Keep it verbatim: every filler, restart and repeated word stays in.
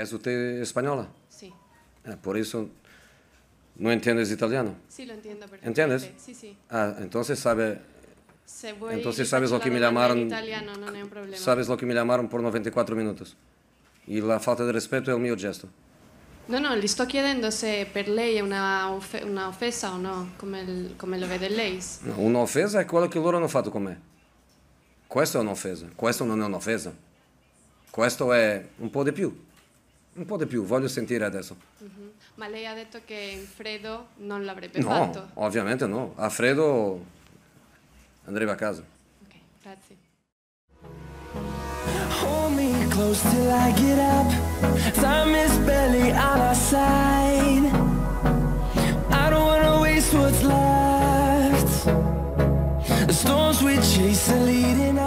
¿Es usted española? Sí. Eh, por eso no entiendes italiano. Sí, lo entiendo perfectamente. ¿Entiendes? Sí, sì. Ah, entonces sabe, Se vuoi entonces gli sabes faccio lo que la me domanda llamaron, in italiano, non è un problema. sabes lo que me llamaron por noventa y cuatro minutos. Y la falta de respeto è il mio gesto. No, no, gli sto chiedendo se per lei è una, offe- una offesa o no, come, il- come lo vede lei. No, un'offesa è quello che loro hanno fatto con me. Questo è un'offesa, questo non è un'offesa. Questo è un po' di più. Un po' di più, voglio sentire adesso. Mhm. Ma lei ha detto che in freddo non l'avrebbe No, fatto. ovviamente no. A freddo andrei a casa. Ok, grazie. Hold me close till I get up. Time is barely on our side. I don't wanna waste what's left. The storms we chase are leading